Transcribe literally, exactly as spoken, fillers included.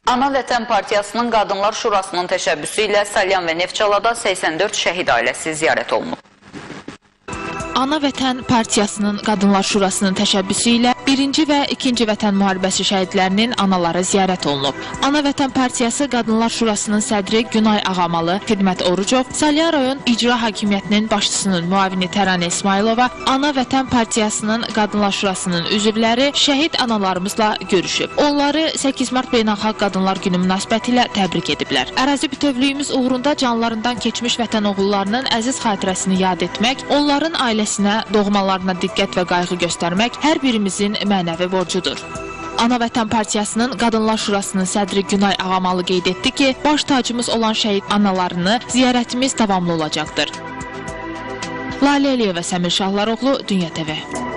Ana Vətən Partiyasının Qadınlar Şurasının təşəbbüsü ilə Salyan və Neftçalada səksən dörd şəhid ailəsi ziyarət olunub. Ana Vətən Partiyasının Qadınlar Şurasının təşəbbüsü ilə birinci və ikinci Vətən müharibəsi şəhidlərinin anaları ziyarət olunub. Ana Vətən Partiyası Qadınlar Şurasının sədri Günay Ağamalı, Xidmət Orucov, Salyan rayon İcra Hakimiyyətinin başçısının müavini Təranə İsmailova, Ana Vətən Partiyasının Qadınlar Şurasının üzvləri şəhid analarımızla görüşüb. Onları səkkiz mart Beynəlxalq Qadınlar Günü münasibətilə təbrik ediblər. Ərazi bütövlüyümüz uğrunda canlarından keçmiş vətən oğullarının əziz xatirəsini yad etmək, onların ailəsinə, doğmalarına diqqət və qayğı göstərmək hər birimizin mənəvi borcudur. Ana Vətən Partiyasının Qadınlar Şurasının sədri Günay Ağamalı qeyd etdi ki, baş tacımız olan şəhid analarını ziyarətimiz davamlı olacaqdır. Lalə Əliyeva, Səmir Şahlar oğlu, Dünya T V.